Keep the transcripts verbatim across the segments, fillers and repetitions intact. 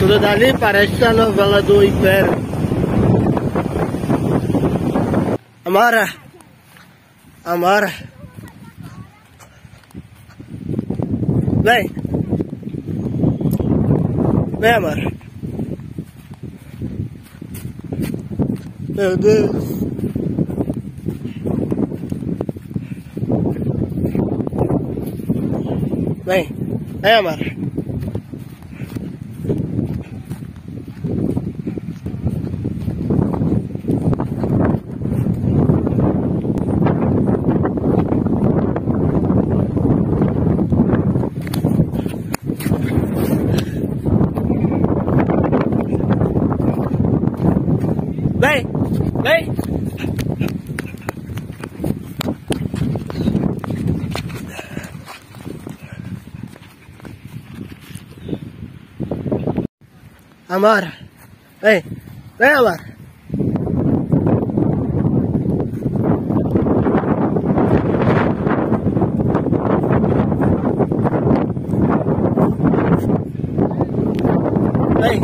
Tudo dali parece a novela do Império. Amora! Amora! Vem! Vem, Amora! Meu Deus! Vem! Vem, Amora! Vem! Vem! Amora! Vem! Vem, Amora! Vem!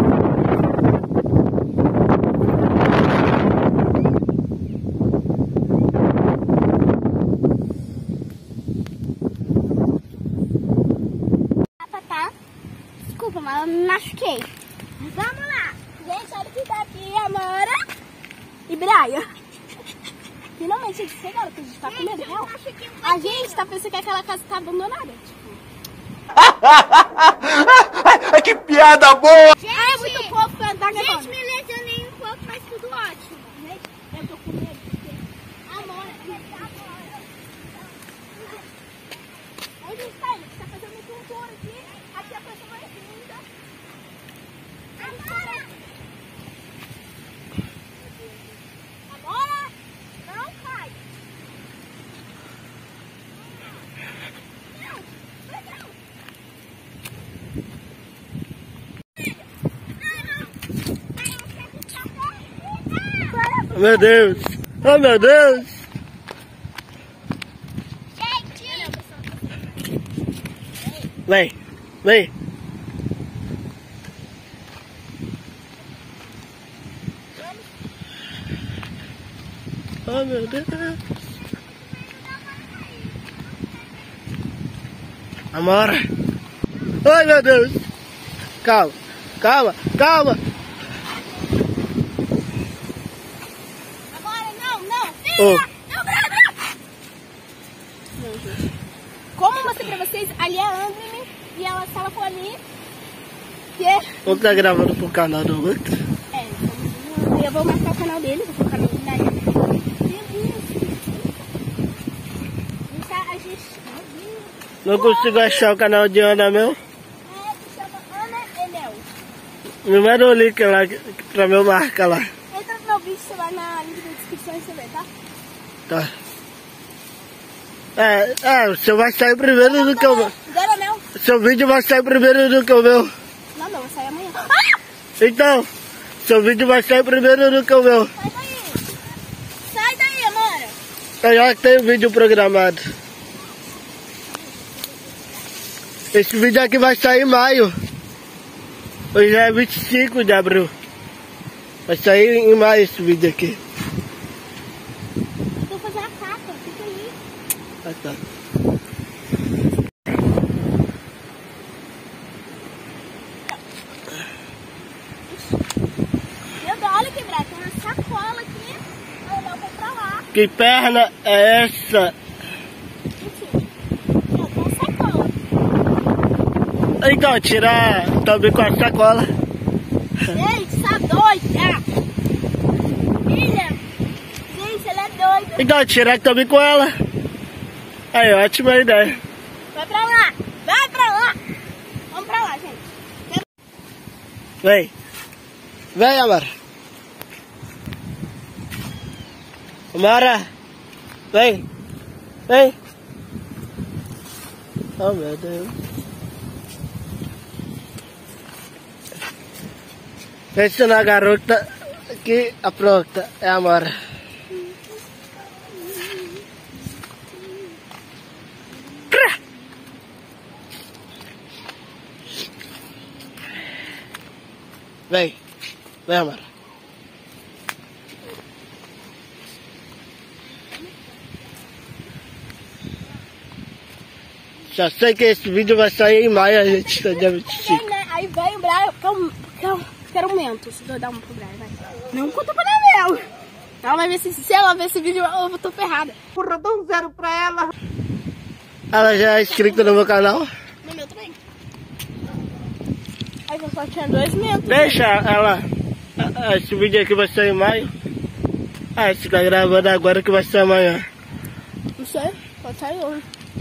Desculpa, mas eu me machuquei. Vamos lá. Gente, olha que tá aqui, Amora e Brian. Finalmente eles chegaram, porque a gente tá com medo, real. A gente tá pensando que aquela casa tá abandonada. Tipo. Que piada boa! Gente, ah, é muito pouco pra andar. Gente, me lesionei um pouco, mas tudo ótimo. Gente, eu tô com medo, porque Amora, Amora. Onde está ele? Tá fazendo um tour aqui. Aqui é a coisa mais linda. Amora! Amora! Não cai! Não! Não! Meu Deus! Oh, meu Deus! Vem! Vem! Oh, meu Deus! Amora! Ai, meu Deus! Calma! Calma! Calma! Agora não, não! Oh. Não, Brada! Como eu mostrei pra vocês, ali é a André e ela estava com a minha. Que é... Um tá gravando pro canal do outro. É, eu vou marcar o canal dele, vou colocar no canal dele. Não consigo achar o canal de Ana, meu. É, se chama Ana Enel. Me manda o link lá pra meu marca lá. Entra no meu vídeo, você vai na link da descrição e você vê, tá? Tá. É, é, o seu vai sair primeiro do que o meu. Agora não. Seu vídeo vai sair primeiro do que o meu. Não, não, vai sair amanhã. Ah! Então, seu vídeo vai sair primeiro do que o meu. Sai daí. Sai daí, Amora. Eu já tenho vídeo programado. Esse vídeo aqui vai sair em maio. Hoje é vinte e cinco de abril. Vai sair em maio esse vídeo aqui. Eu vou fazer a capa, fica aí. Ah, tá. Meu Deus, olha que Brad, tem uma sacola aqui. Eu não vou pra lá. Que perna é essa? Mentira. Eu tenho uma sacola. Então, tirar também com a sacola. Gente, tá doida. Filha. Gente, ela é doida. Então, tirar também com ela. Aí, ótima ideia. Vai pra lá. Vai pra lá. Vamos pra lá, gente. Vem. Vem, Amara. Amara. Vem. Vem. Oh, meu Deus. Pensa na garota que a pronta é a Amara. Vem. Vem, Amara. Já sei que esse vídeo vai sair em maio, a gente tá dia vinte e cinco. Vem, né? Aí vem o Brian, porque eu, porque eu quero um mento. Se eu dar uma pro Brian, vai. Não conta pra Anabel. Ela vai ver se, se ela ver esse vídeo, eu tô ferrada. Porra, dá um zero pra ela. Ela já é inscrita no meu canal? No meu também. Aí eu só tinha dois mentos. Deixa ela. Esse vídeo aqui vai sair em maio. Ah, esse tá gravando agora que vai ser amanhã. Não sei, pode sair hoje.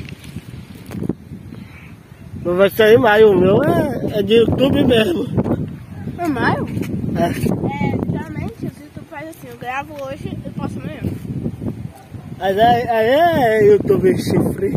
Não vai sair em maio, o meu é, é de YouTube mesmo. É maio? É. É, geralmente o YouTube faz assim, eu gravo hoje e posto amanhã. Mas aí, aí é YouTube chifre.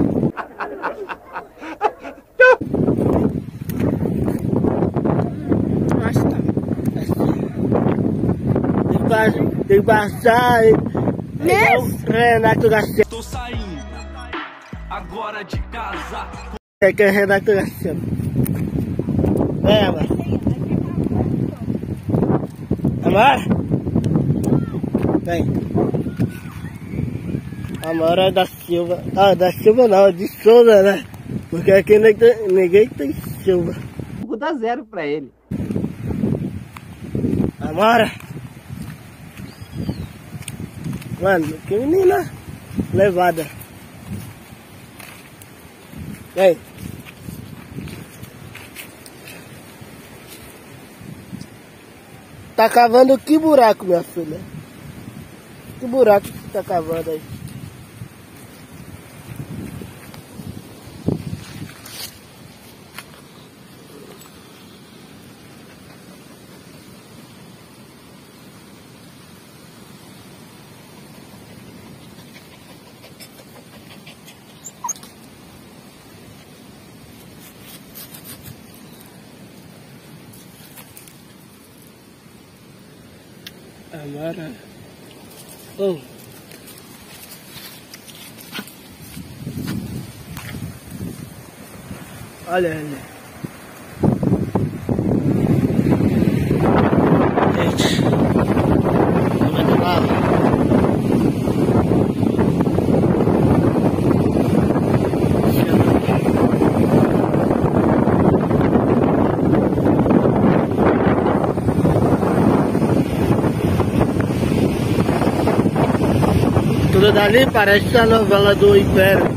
Não acho que tá. Tem que ba- tem que baixar. é igual Renato Garcia. Tô saindo agora de casa. É que é Renato Garcia. Vem, Amara. Amara? Vem. Amara é da Silva. Ah, da Silva não, de Souza, né? Porque aqui ninguém tem, ninguém tem Silva. Vou dar zero pra ele. Amara. Mano, que menina levada. Vem. Tá cavando que buraco, minha filha? Que buraco que você tá cavando aí? Amara. Oh. Olha, olha. Gente. Vamos lá. Tudo dali parece a novela do Império.